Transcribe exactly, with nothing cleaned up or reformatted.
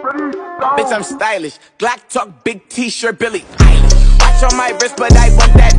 Bitch, I'm stylish. Glock talk, big t-shirt, Billie, Eilish. Watch on my wrist, but I want that